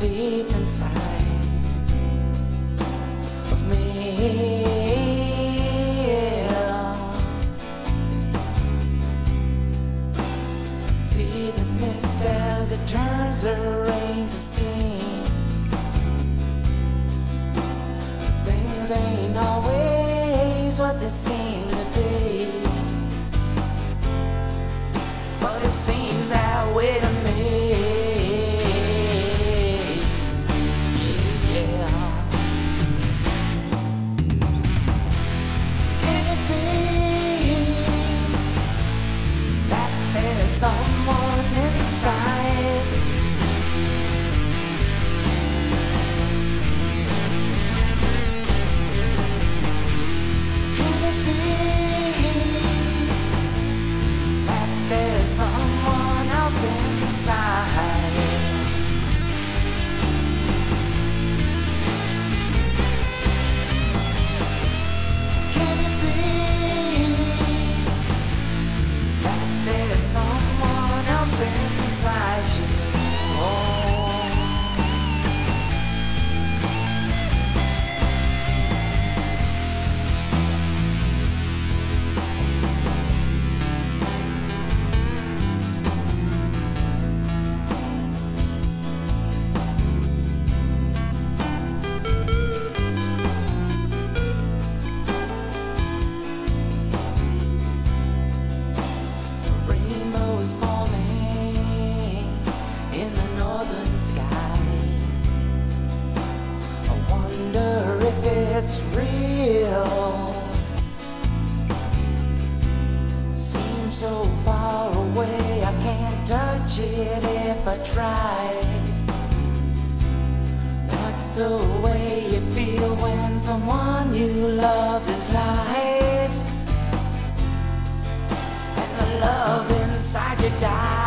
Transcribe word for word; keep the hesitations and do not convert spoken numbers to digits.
deep inside of me. Yeah. See the mist as it turns the rain to steam. Things ain't always what they seem to be, but it seems that way to me. Someone inside, can it be that there's someone else inside? Can it be that there's someone else inside you? Oh. Rainbows falling in the northern sky. I wonder if it's real. Seems so far away, I can't touch it if I try. What's the way you feel when someone you loved is light, and the love inside you dies?